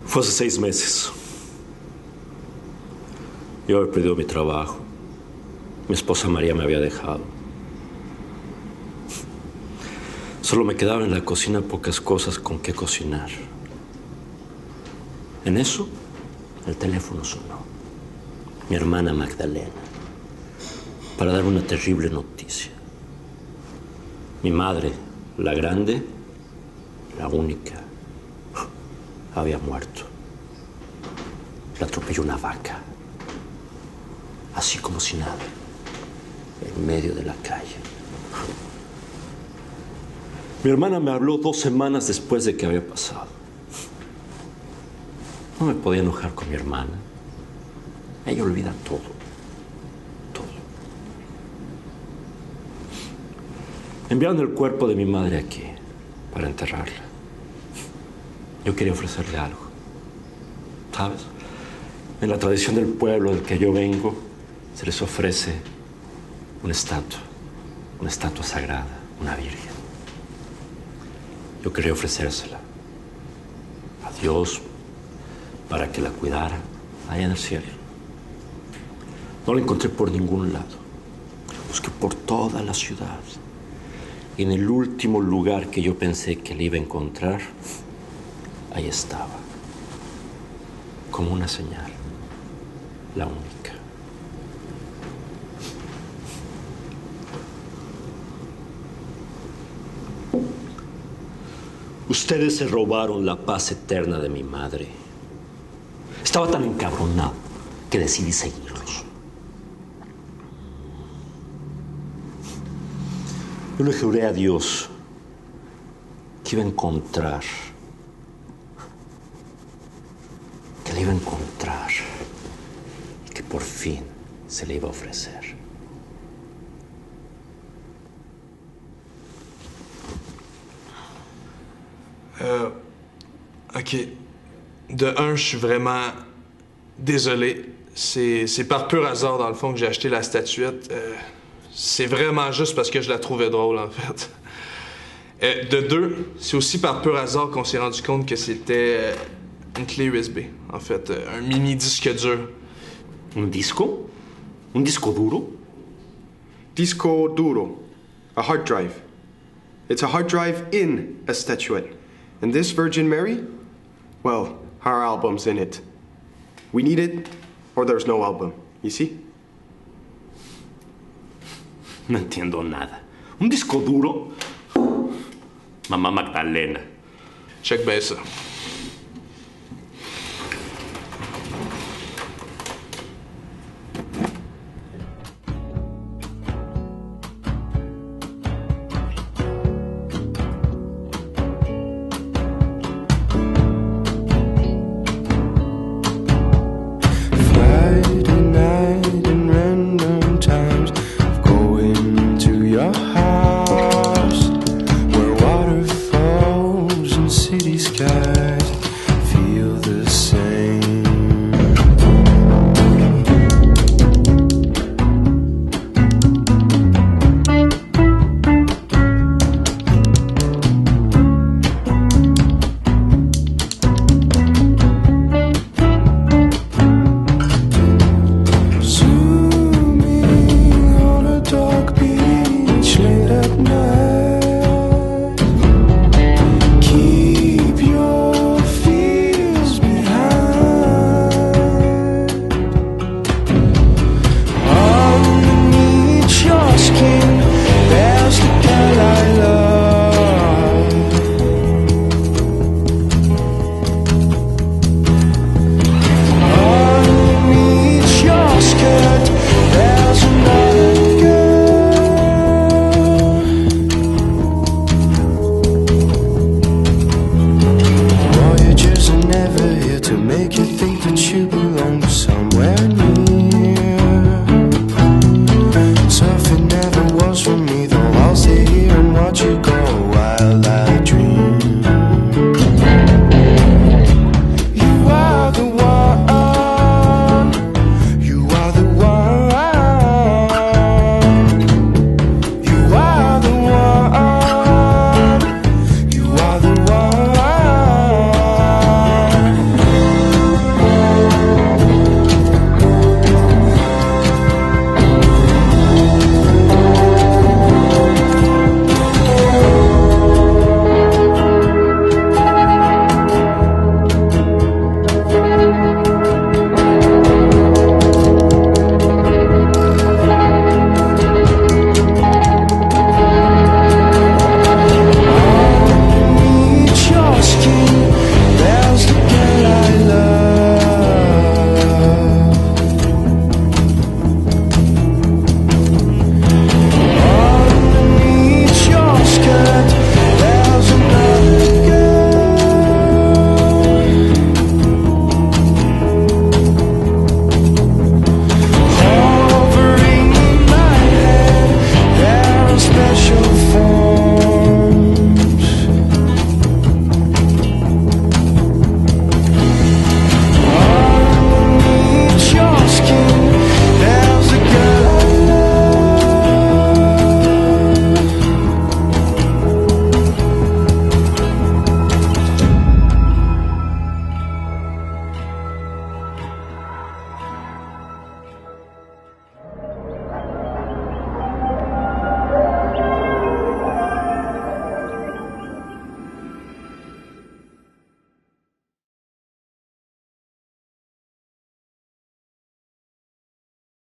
Fue hace 6 meses. Yo había perdido mi trabajo. Mi esposa María me había dejado. Solo me quedaban en la cocina pocas cosas con que cocinar. En eso, el teléfono sonó. Mi hermana Magdalena, para dar una terrible noticia. Mi madre, la grande, la única, había muerto. La atropelló una vaca, así como si nada, en medio de la calle. Mi hermana me habló 2 semanas después de que había pasado. No me podía enojar con mi hermana. Ella olvida todo. Todo. Enviaron el cuerpo de mi madre aquí para enterrarla. Yo quería ofrecerle algo. ¿Sabes? En la tradición del pueblo del que yo vengo, se les ofrece una estatua sagrada, una virgen. Yo quería ofrecérsela a Dios para que la cuidara allá en el cielo. No la encontré por ningún lado. Busqué por toda la ciudad. Y en el último lugar que yo pensé que la iba a encontrar, ahí estaba. Como una señal. La única. Ustedes se robaron la paz eterna de mi madre. Estaba tan encabronado que decidí seguirlos. Yo le juré a Dios que iba a encontrar, que le iba a encontrar y que por fin se le iba a ofrecer. OK. De un, je suis vraiment désolé. C'est par pur hasard, dans le fond, que j'ai acheté la statuette. C'est vraiment juste parce que je la trouvais drôle, en fait. De deux, c'est aussi par pur hasard qu'on s'est rendu compte que c'était une clé USB. En fait, un mini disque dur. Un disco? Un disco duro? Disco duro. A hard drive. It's a hard drive in a statuette. And this Virgin Mary? Well, her album's in it. We need it, or there's no album. You see? No entiendo nada. ¿Un disco duro? Mamá Magdalena. Check bien ça. Sky.